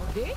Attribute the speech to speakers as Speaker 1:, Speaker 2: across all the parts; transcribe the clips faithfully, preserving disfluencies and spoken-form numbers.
Speaker 1: day?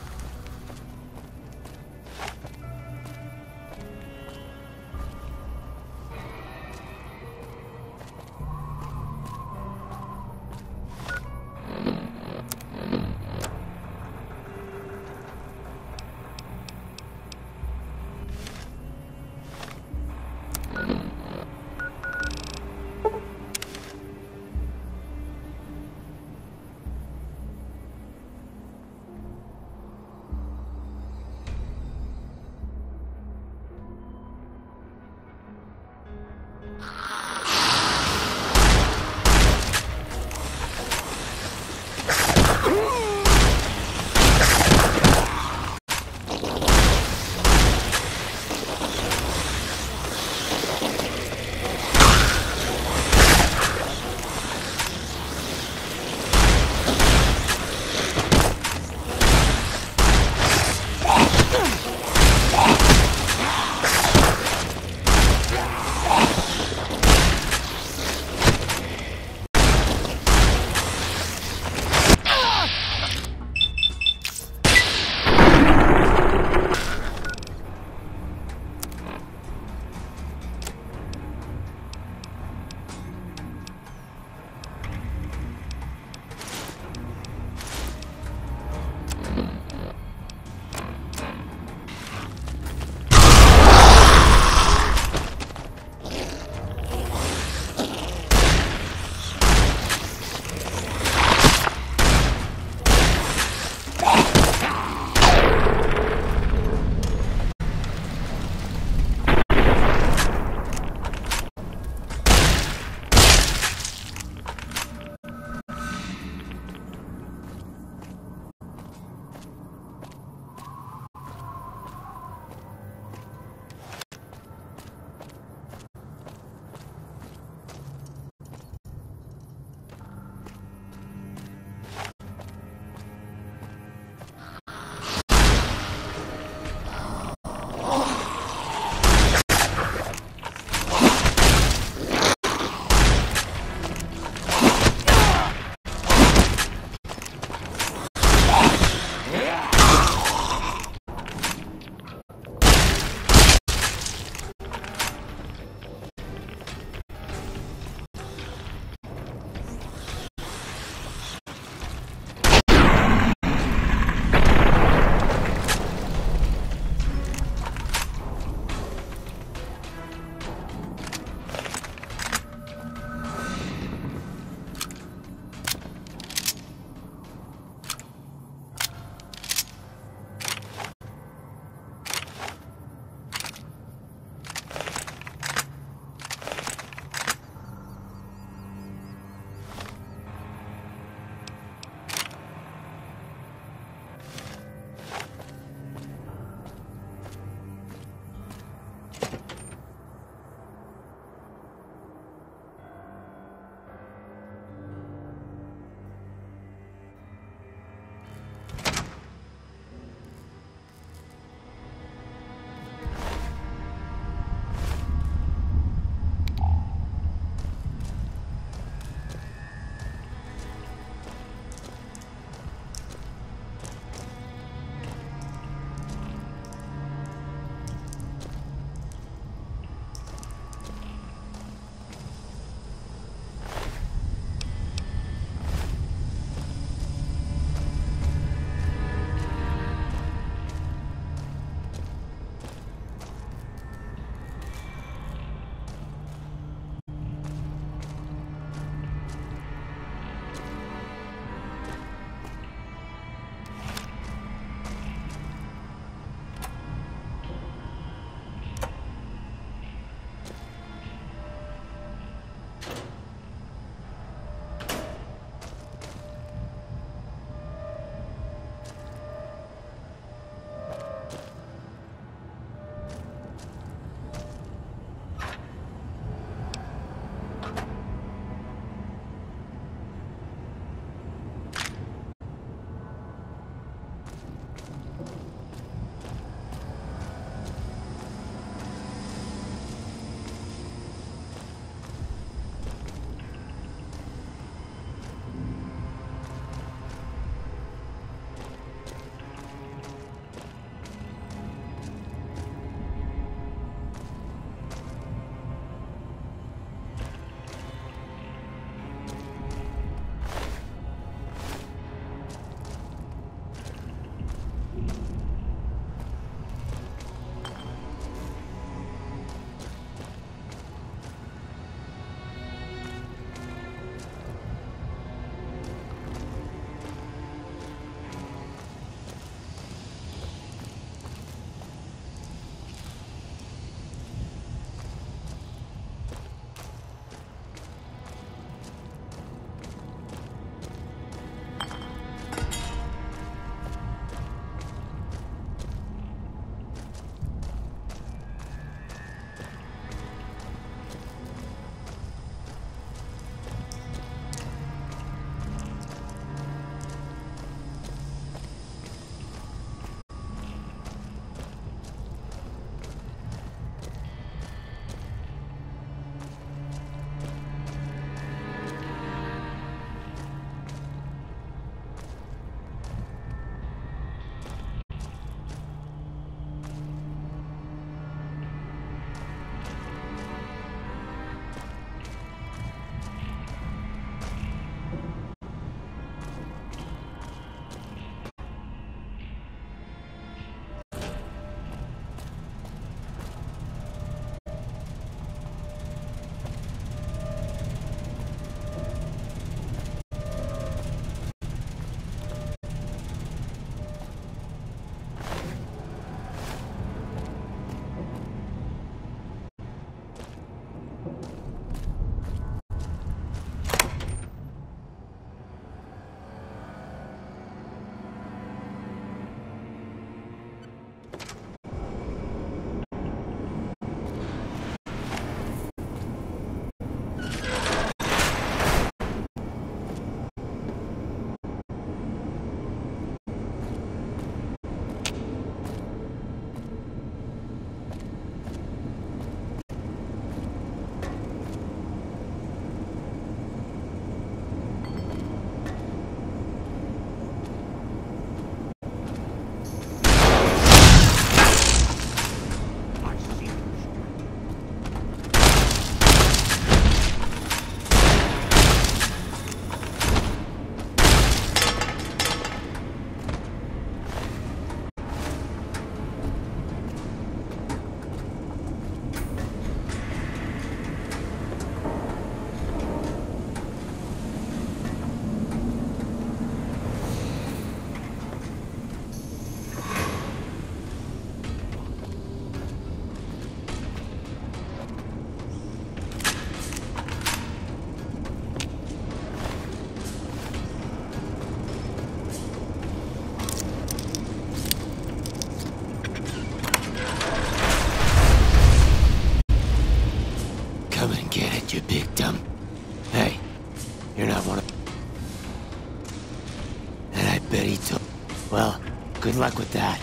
Speaker 1: Good luck with that.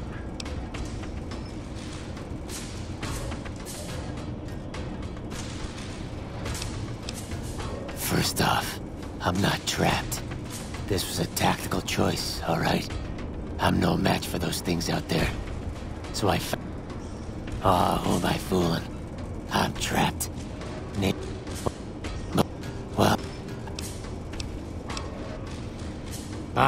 Speaker 1: First off, I'm not trapped. This was a tactical choice, all right? I'm no match for those things out there. So I f- Oh, who am I fooling? I'm trapped. Nick. Well. Uh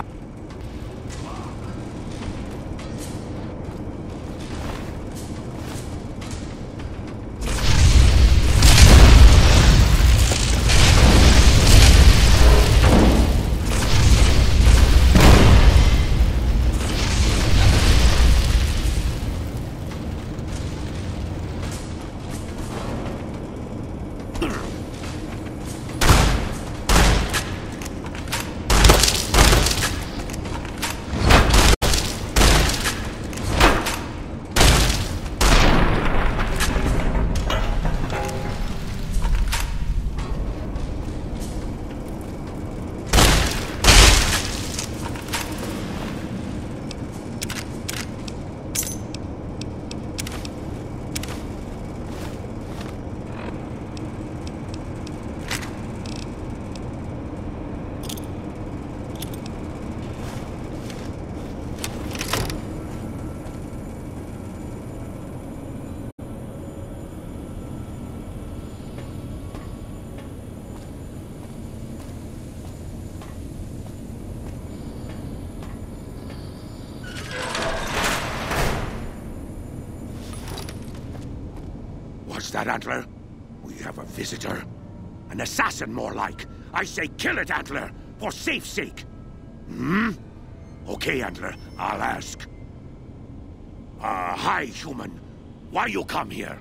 Speaker 2: What's that, Antler? We have a visitor. An assassin, more like. I say kill it, Antler, for safe's sake. Hmm? Okay, Antler, I'll ask. Uh, hi, human. Why you come here?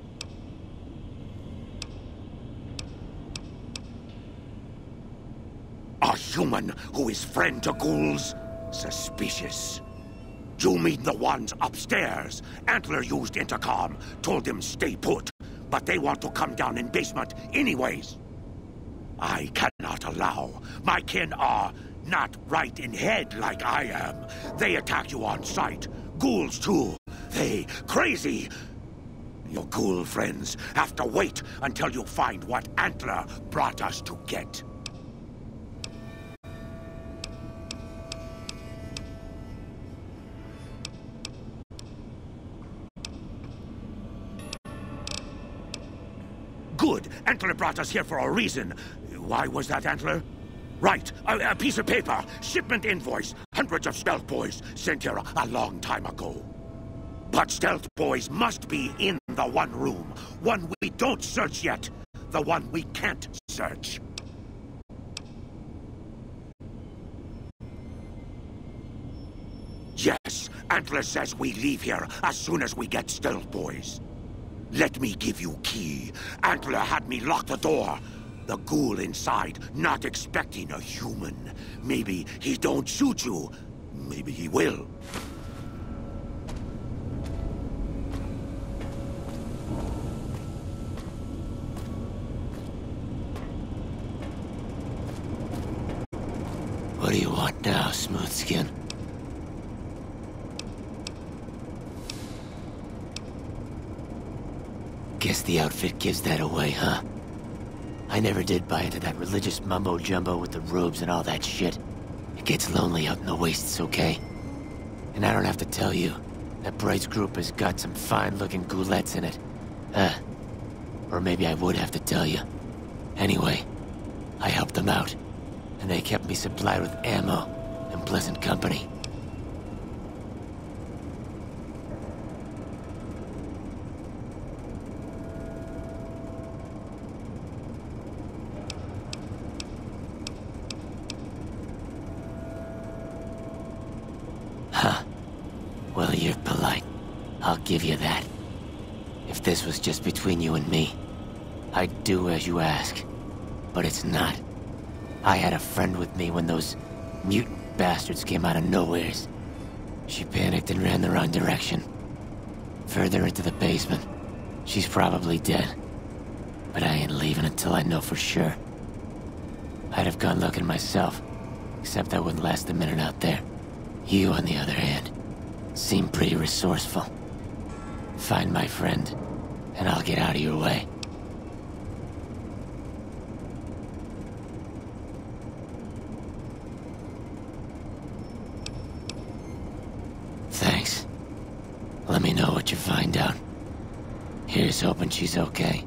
Speaker 2: A human who is friend to ghouls? Suspicious. You mean the ones upstairs? Antler used intercom, told them stay put, but they want to come down in basement anyways. I cannot allow. My kin are not right in head like I am. They attack you on sight. Ghouls too. They crazy. Your ghoul friends have to wait until you find what Antler brought us to get. Good. Antler brought us here for a reason. Why was that, Antler? Right. A, a piece of paper. Shipment invoice. Hundreds of stealth boys sent here a, a long time ago. But stealth boys must be in the one room. One we don't search yet. The one we can't search. Yes. Antler says we leave here as soon as we get stealth boys. Let me give you key. Antler had me lock the door. The ghoul inside, not expecting a human. Maybe he don't shoot you. Maybe he will.
Speaker 1: What do you want now, Smoothskin? Guess the outfit gives that away, huh? I never did buy into that religious mumbo-jumbo with the robes and all that shit. It gets lonely out in the wastes, okay? And I don't have to tell you, that Bright's group has got some fine-looking ghoulettes in it. Uh, or maybe I would have to tell you. Anyway, I helped them out, and they kept me supplied with ammo and pleasant company. Huh. Well, you're polite. I'll give you that. If this was just between you and me, I'd do as you ask. But it's not. I had a friend with me when those mutant bastards came out of nowheres. She panicked and ran the wrong direction. Further into the basement. She's probably dead. But I ain't leaving until I know for sure. I'd have gone looking myself, except I wouldn't last a minute out there. You, on the other hand, Seem pretty resourceful. Find my friend, and I'll get out of your way. Thanks. Let me know what you find out. Here's hoping she's okay.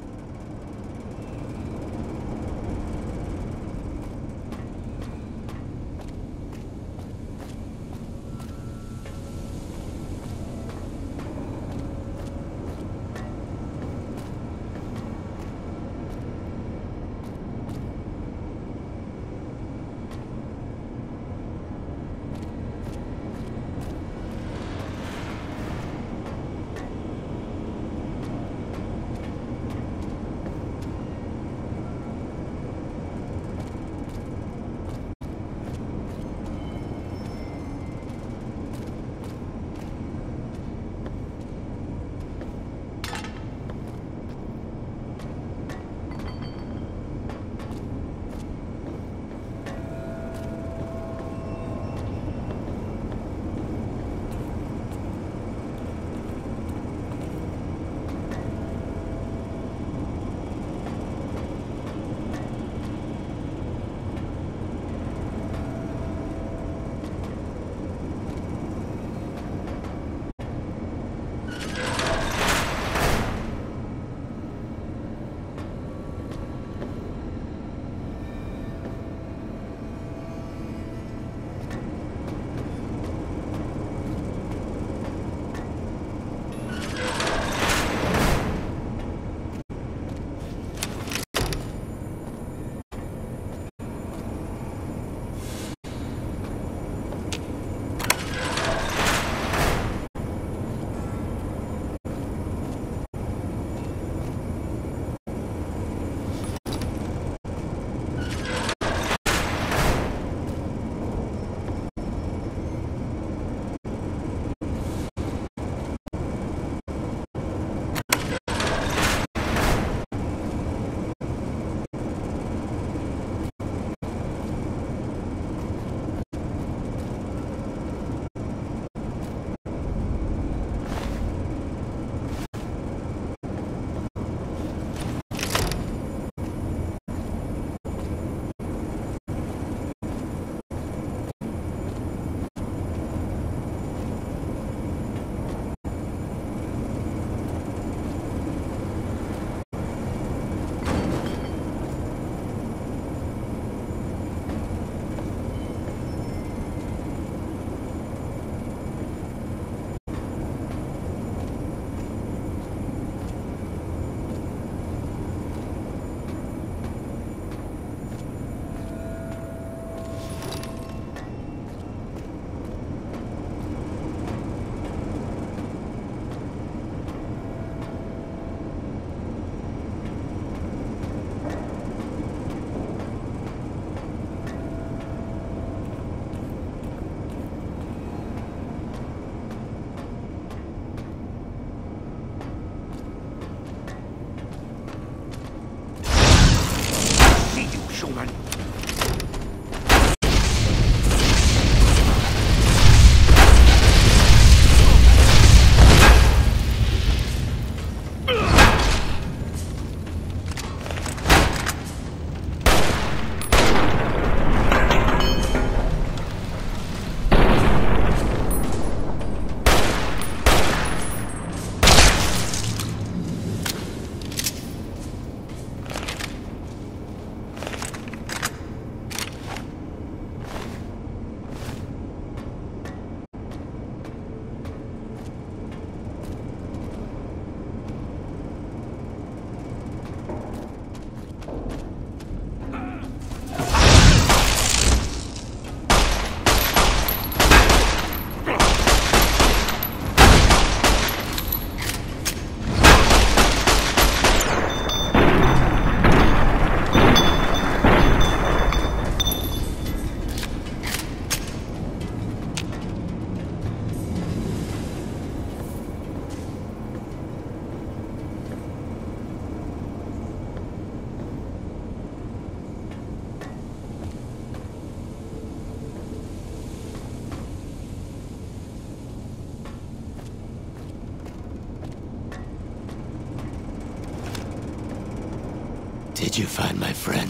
Speaker 1: Did you find my friend?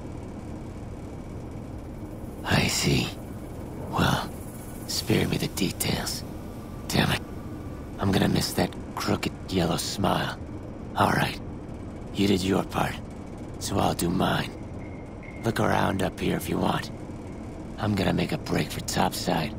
Speaker 1: I see. Well, spare me the details. Damn it. I'm gonna miss that crooked yellow smile. Alright. You did your part, so I'll do mine. Look around up here if you want. I'm gonna make a break for topside.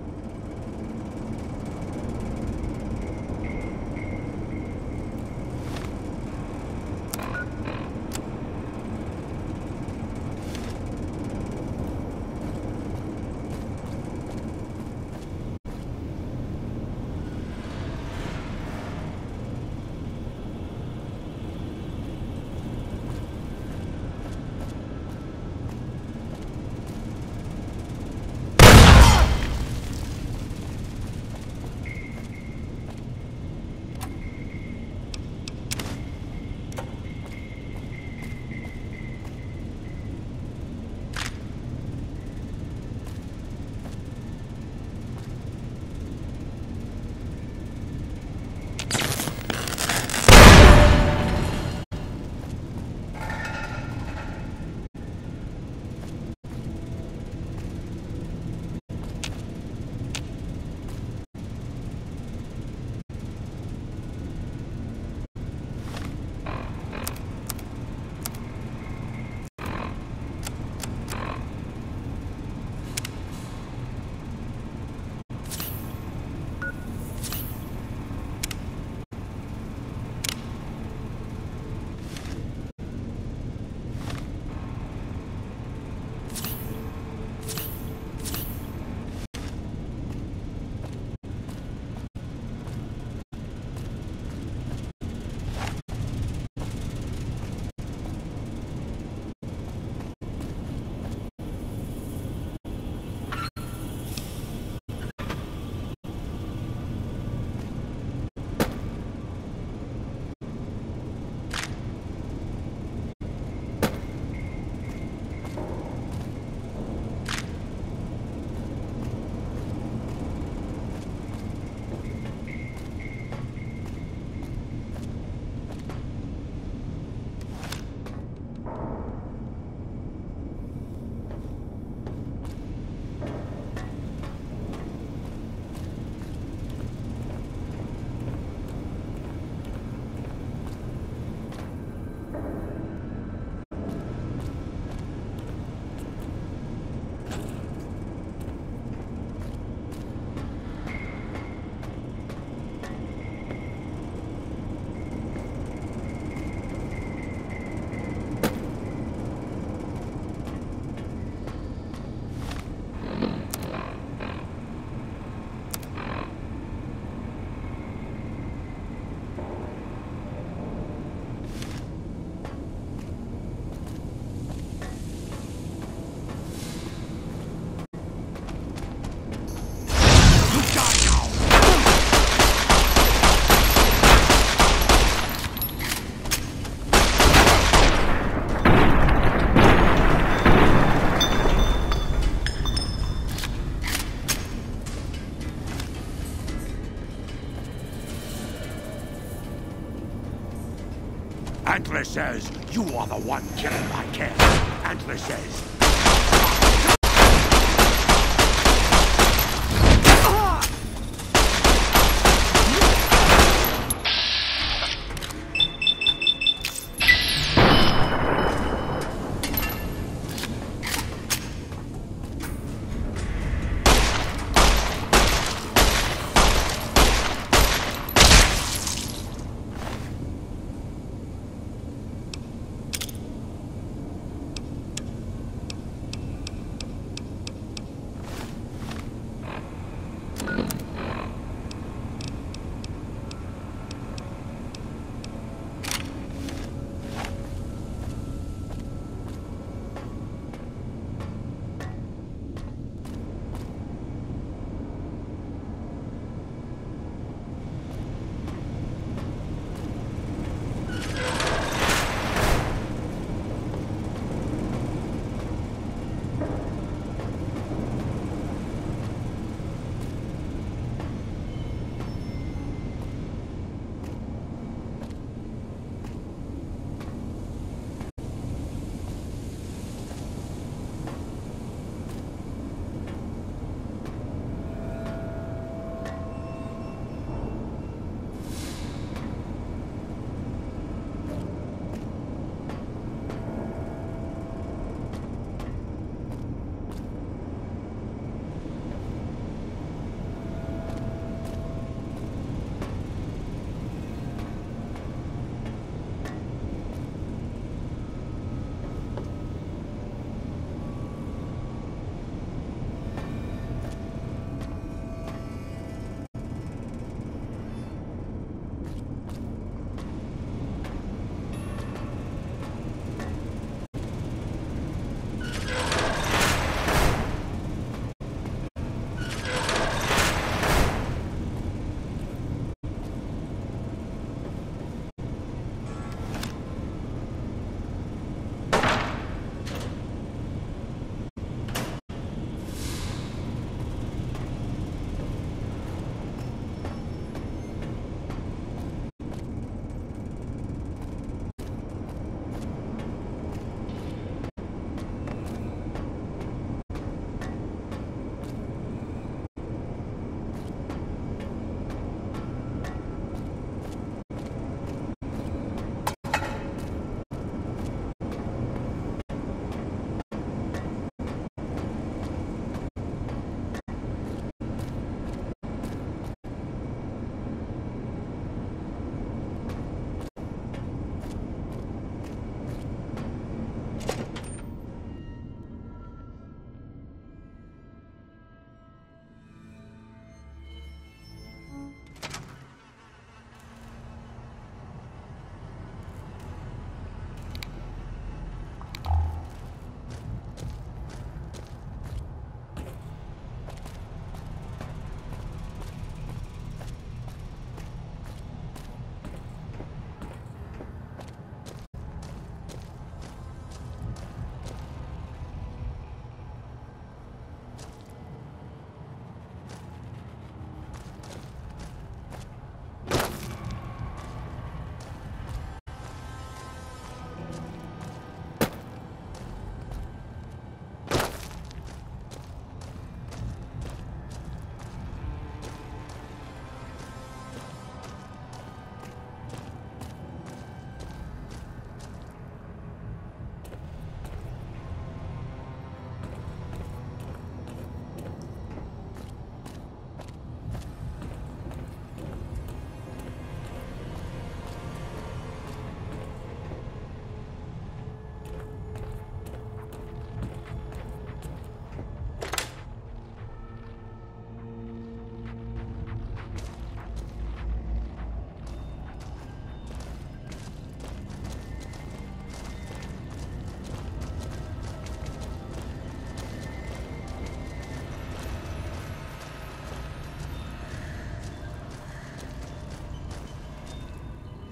Speaker 2: Antler says you are the one killing my kid. Antler says...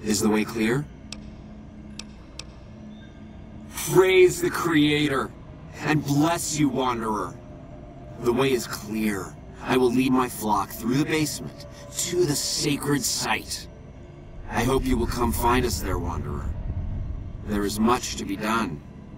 Speaker 3: Is the way clear? Praise the Creator, and bless you, Wanderer. The way is clear. I will lead my flock through the basement to the sacred site. I hope you will come find us there, Wanderer. There is much to be done.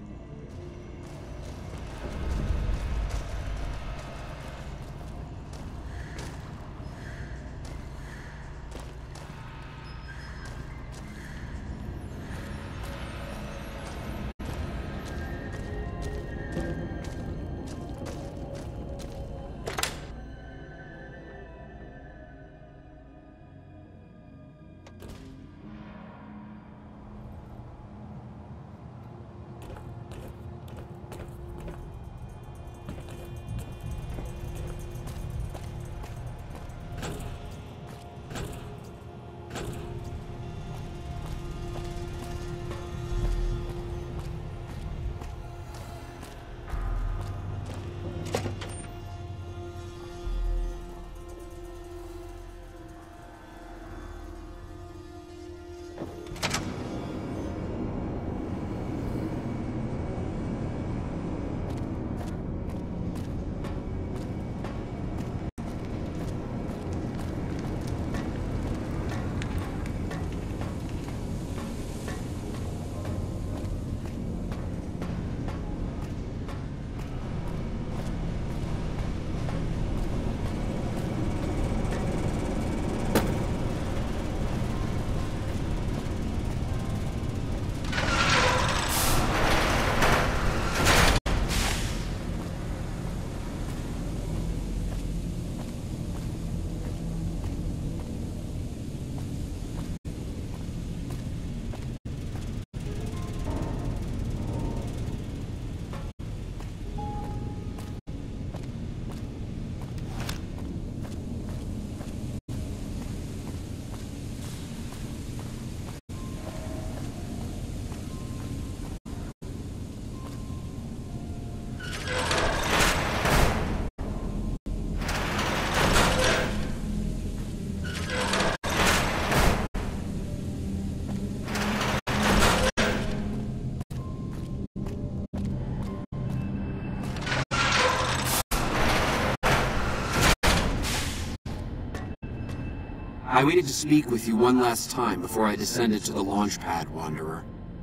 Speaker 3: I waited to speak with you one last time before I descended to the launch pad, Wanderer.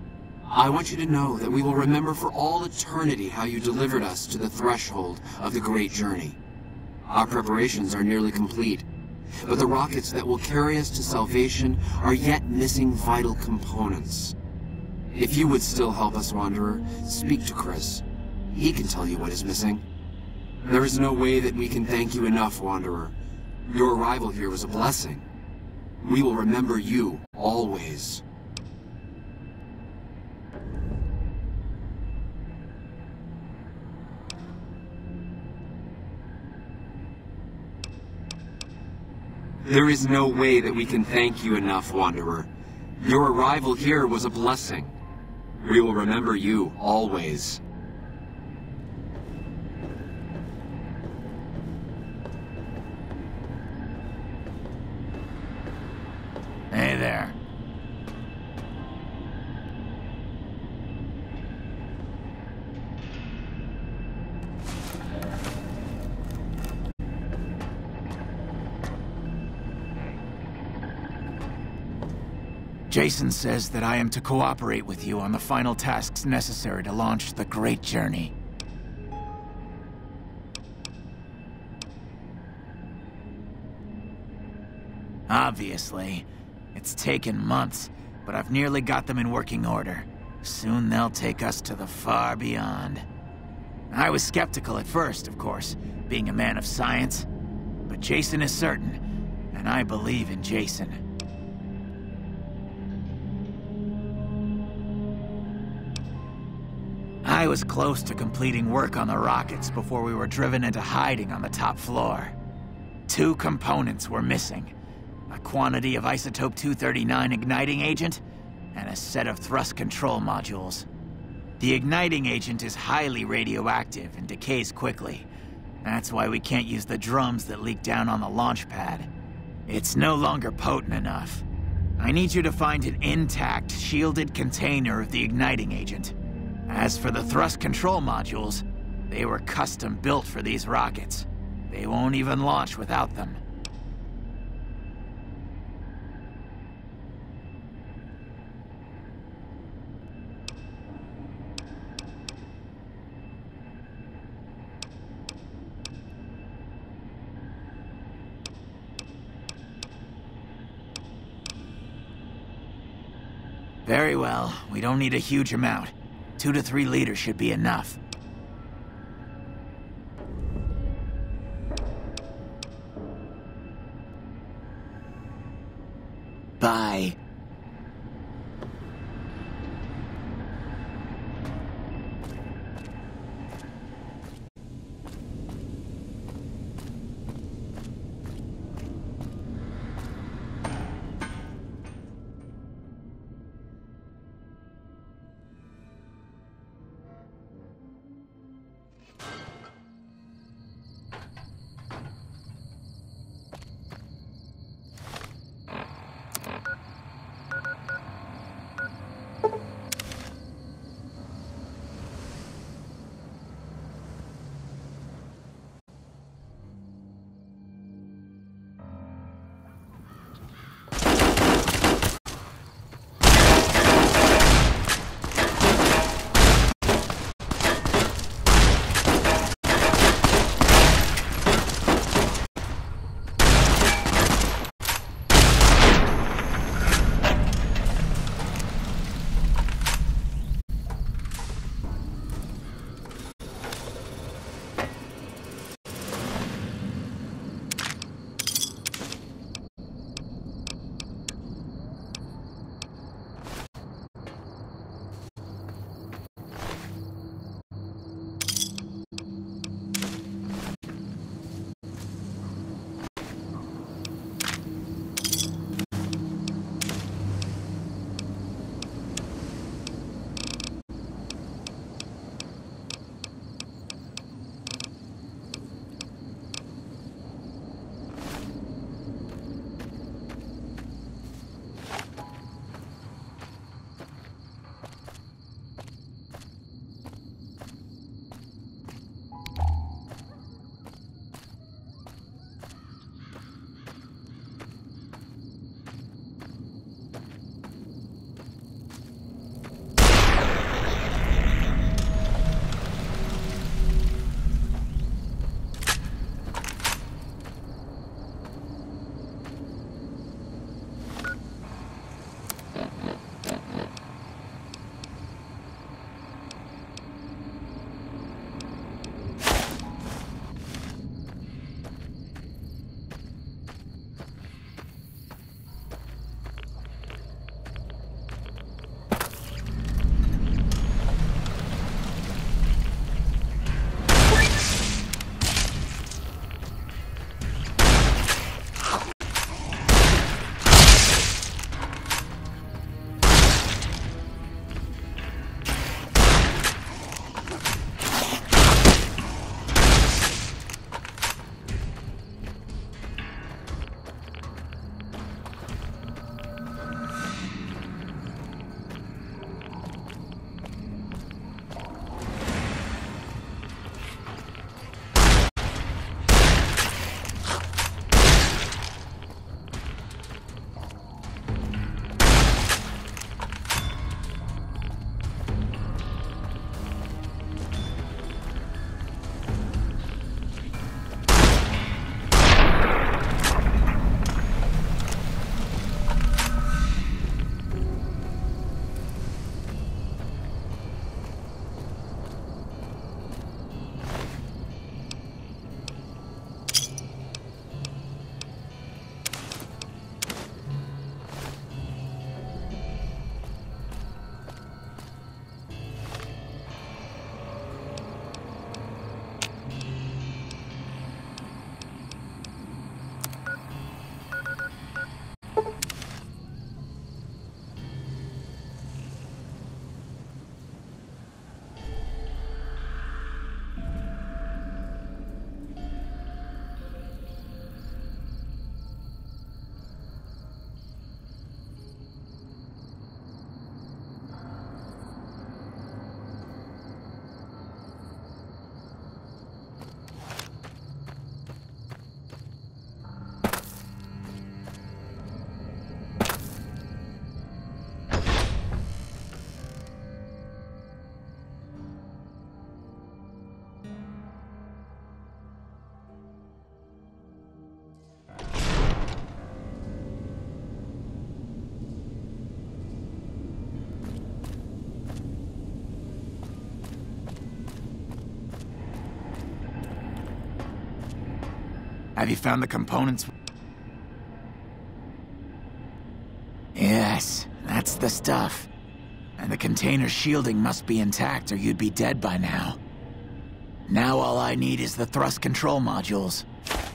Speaker 3: I want you to know that we will remember for all eternity how you delivered us to the threshold of the Great Journey. Our preparations are nearly complete, but the rockets that will carry us to salvation are yet missing vital components. If you would still help us, Wanderer, speak to Chris. He can tell you what is missing. There is no way that we can thank you enough, Wanderer. Your arrival here was a blessing. We will remember you, always. There is no way that we can thank you enough, Wanderer. Your arrival here was a blessing. We will remember you, always.
Speaker 1: Hey there. Jason says that I am to cooperate with you on the final tasks necessary to launch the Great Journey. Obviously. It's taken months, but I've nearly got them in working order. Soon they'll take us to the far beyond. I was skeptical at first, of course, being a man of science. But Jason is certain, and I believe in Jason. I was close to completing work on the rockets before we were driven into hiding on the top floor. Two components were missing. A quantity of isotope two thirty-nine igniting agent, and a set of thrust control modules. The igniting agent is highly radioactive and decays quickly. That's why we can't use the drums that leak down on the launch pad. It's no longer potent enough.
Speaker 4: I need you to find an intact, shielded container of the igniting agent. As for the thrust control modules, they were custom built for these rockets. They won't even launch without them. Very well. We don't need a huge amount. Two to three liters should be enough.
Speaker 1: Bye.
Speaker 4: Have you found the components? Yes, that's the stuff. And the container's shielding must be intact or you'd be dead by now. Now all I need is the thrust control modules.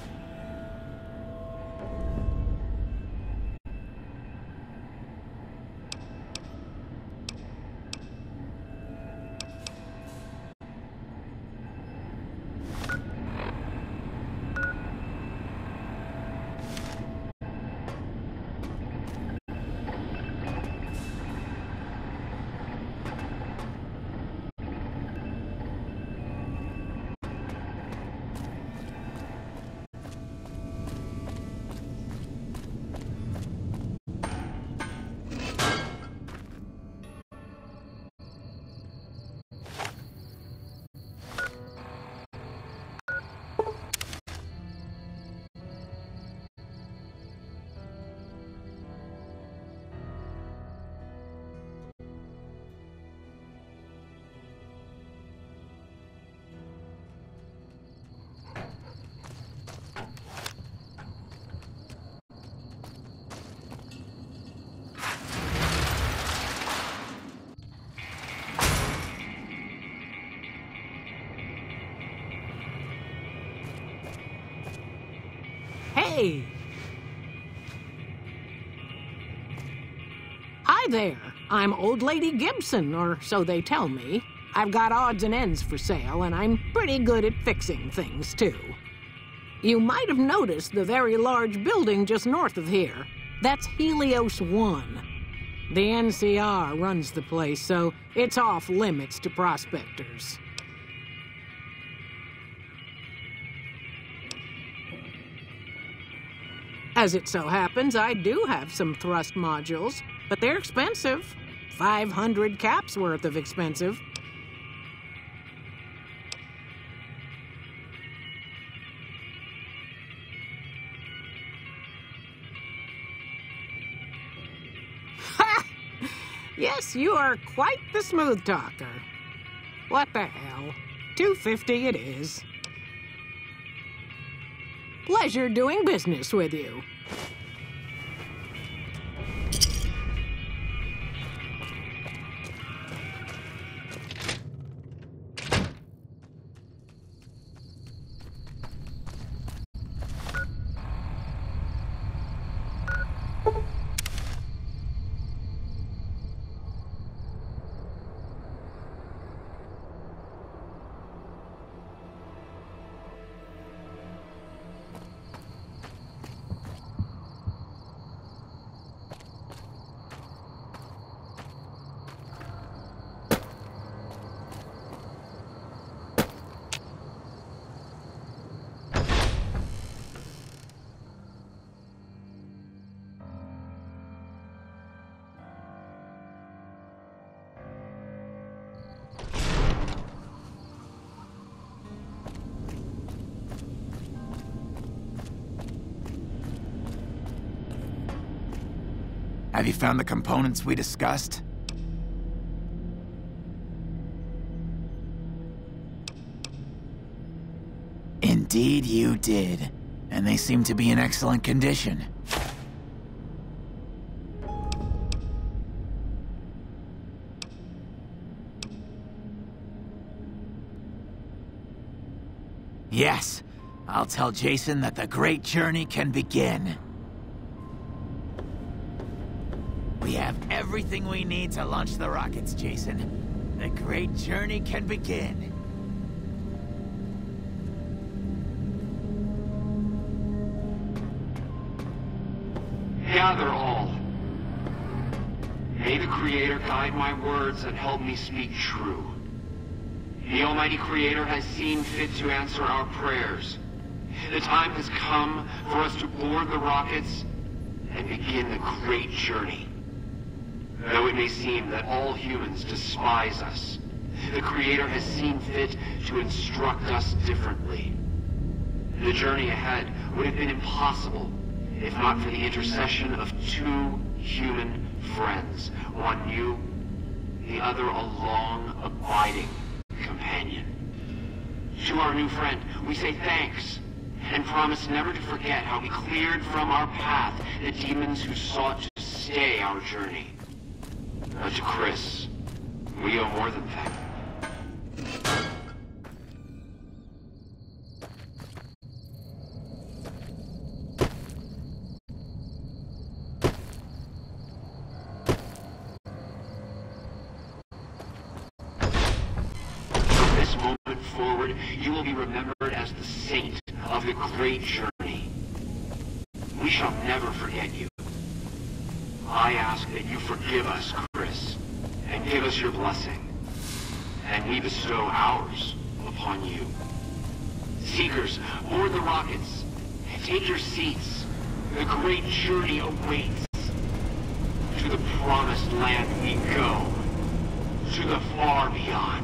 Speaker 5: Hey! Hi there. I'm Old Lady Gibson, or so they tell me. I've got odds and ends for sale, and I'm pretty good at fixing things, too. You might have noticed the very large building just north of here. That's Helios One. The N C R runs the place, so it's off limits to prospectors. As it so happens, I do have some thrust modules, but they're expensive. five hundred caps worth of expensive. Ha! Yes, you are quite the smooth talker. What the hell? two fifty it is. Pleasure doing business with you.
Speaker 4: Have you found the components we discussed? Indeed you did. And they seem to be in excellent condition. Yes, I'll tell Jason that the great journey can begin. We have everything we need to launch the rockets, Jason. The great journey can begin.
Speaker 3: Gather all. May the Creator guide my words and help me speak true. The Almighty Creator has seen fit to answer our prayers. The time has come for us to board the rockets and begin the great journey. Though it may seem that all humans despise us, the Creator has seen fit to instruct us differently. The journey ahead would have been impossible if not for the intercession of two human friends, one new, the other a long, abiding companion. To our new friend, we say thanks and promise never to forget how we cleared from our path the demons who sought to stay our journey. But to Chris, we owe more than that. From this moment forward, you will be remembered as the saint of the great journey. We shall never forget you. I ask that you forgive us, Chris, and give us your blessing, and we bestow ours upon you. Seekers, board the rockets, and take your seats. The great journey awaits. To the promised land we go, to the far beyond.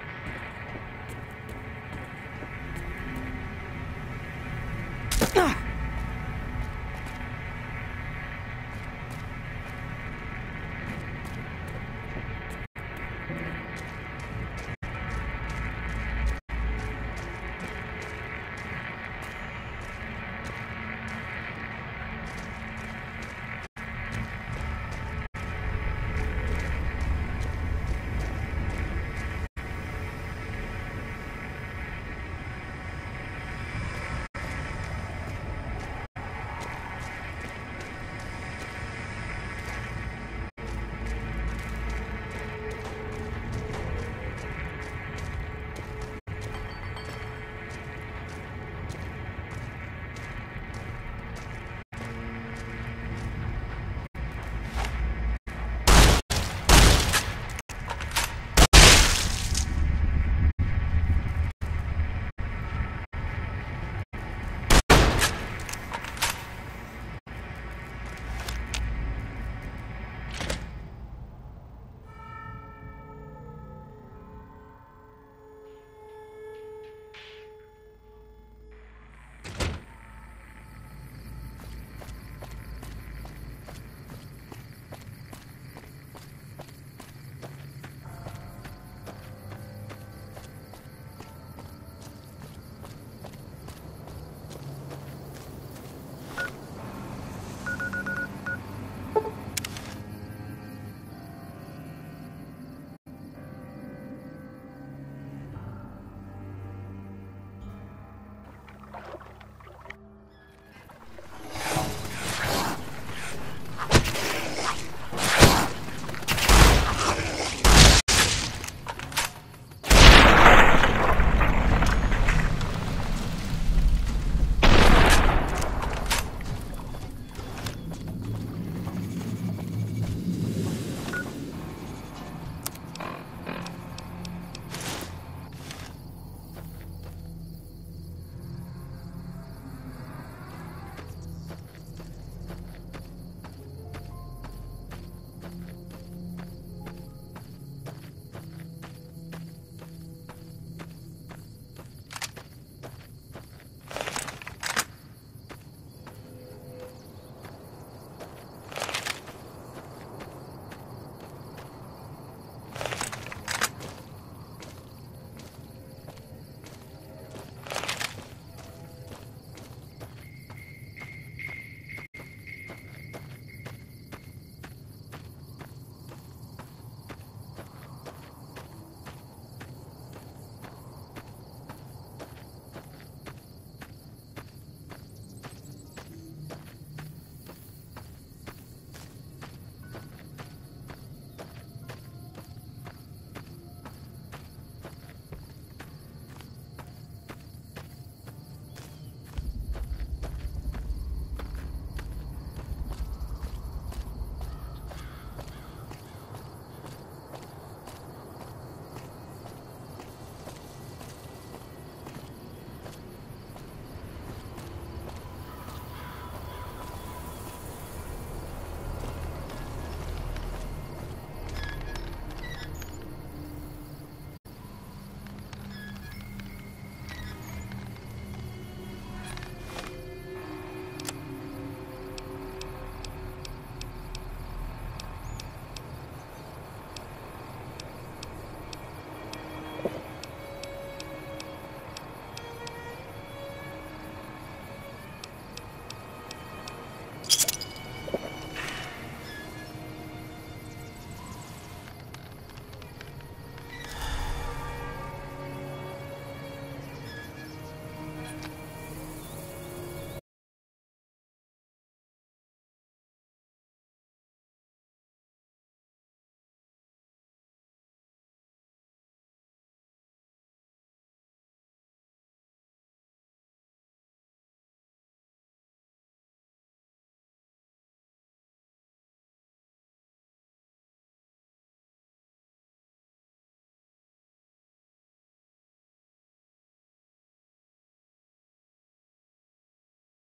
Speaker 5: Ah!